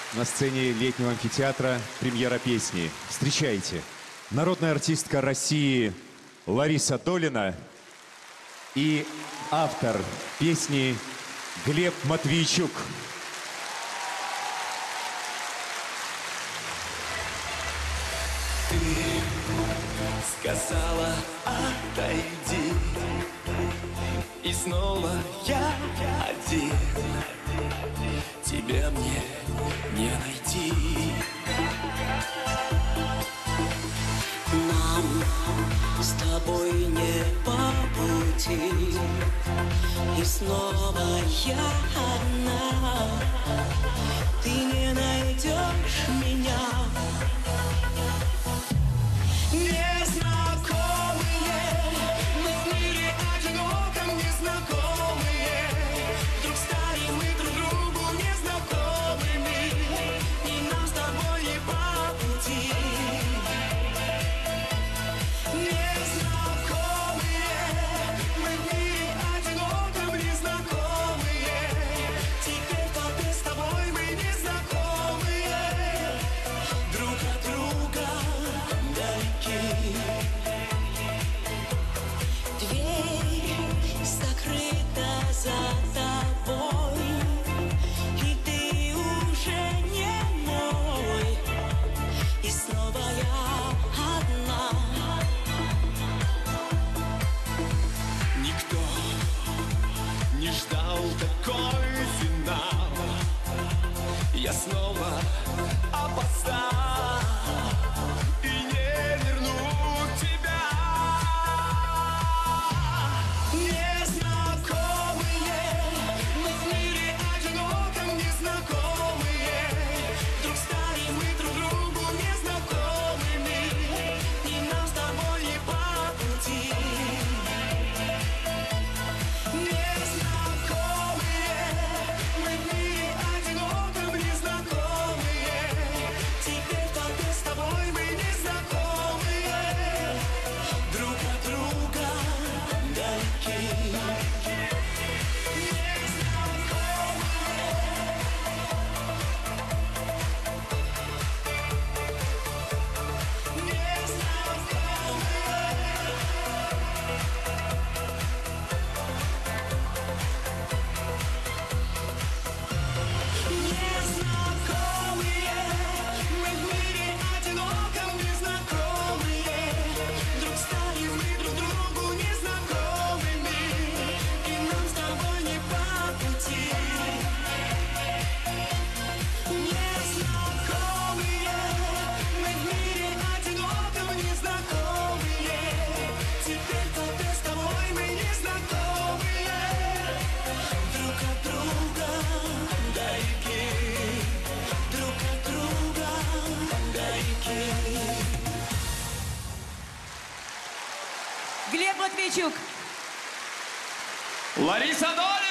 На сцене летнего амфитеатра премьера песни. Встречайте, народная артистка России Лариса Долина и автор песни Глеб Матвейчук. Ты сказала, отойди, и снова я один. Тебя мне не найти. Нам с тобой не по пути, и снова я одна. Ты не найдешь меня. Незнакомые, мы в мире одиноком, незнакомые. Вдруг стали мы друг другу незнакомыми, и нам с тобой не по пути. Незнакомые, мы в мире одиноком, незнакомые. Теперь только с тобой мы незнакомые, друг от друга далеки. Дверь закрыта за тобой, и ты уже не мой, и снова я одна. Никто не ждал такой финал. Я снова опоздал и не верну тебя. Незнакомые, мы в мире одиноком, незнакомые. Вдруг стали мы друг другу незнакомыми, и нам с тобой не по пути. Незнакомые, мы в мире одиноком, незнакомые. Теперь только с тобой мы незнакомые, друг от друга далеки. Незнакомые, мы в мире одиноком, незнакомые. Вдруг стали мы друг другу незнакомыми, и нам с тобой не по пути. Незнакомые, мы в мире одиноком, незнакомые. Теперь только с тобой мы незнакомые, друг от друга далеки, друг от друга далеки. Глеб Матвейчук. Лариса Долина!